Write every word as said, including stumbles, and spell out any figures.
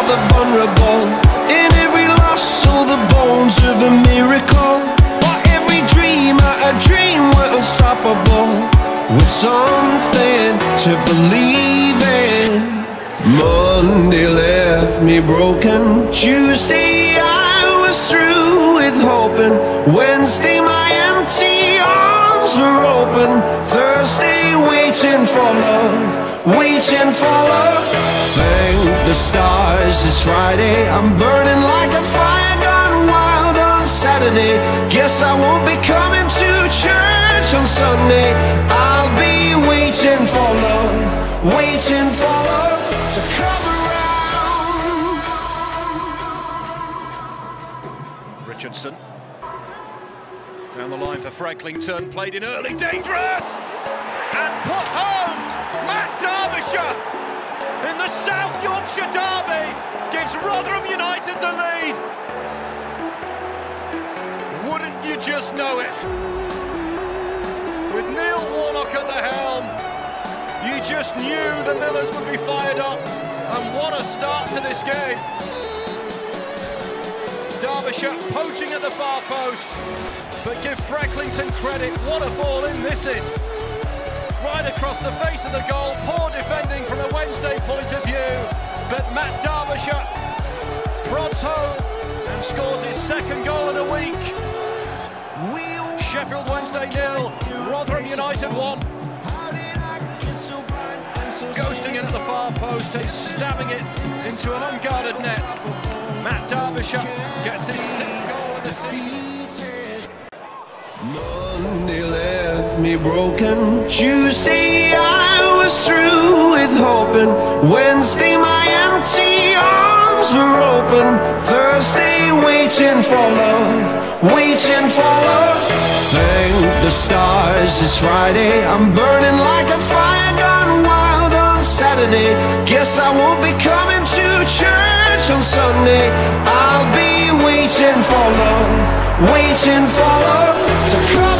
the vulnerable. In every loss, all the bones of a miracle. For every dreamer, a dream were unstoppable. With something to believe in. Monday left me broken. Tuesday I was through with hoping. Wednesday my empty arms were open. Thursday waiting for love, waiting for love. Thank the stars it's Friday. I'm burning like a fire gone wild on Saturday. Guess I won't be coming to church on Sunday. I'll be waiting for love, waiting for love to come around. Richardson down the line for Frecklington, played in early, dangerous, and put home. Matt Derbyshire in the South Yorkshire derby gives Rotherham United the lead. Wouldn't you just know it? With Neil Warnock at the helm, you just knew the Millers would be fired up, and what a start to this game. Derbyshire poaching at the far post, but give Frecklington credit, what a ball in this is. Right across the face of the goal, poor defending from a Wednesday point of view, but Matt Derbyshire prods home and scores his second goal in a week. Sheffield Wednesday nil, Rotherham United one. Ghosting it at the far post, he's stabbing it into an unguarded net. Matt Derbyshire gets his sixth goal of the season. Monday left me broken. Tuesday I was through with hoping. Wednesday my empty arms were open. Thursday waiting for love, waiting for love. Thank the stars it's Friday. I'm burning like a fire gone wild on Saturday. Guess I won't be coming to church on Sunday. I'll be waiting for love, waiting for love to come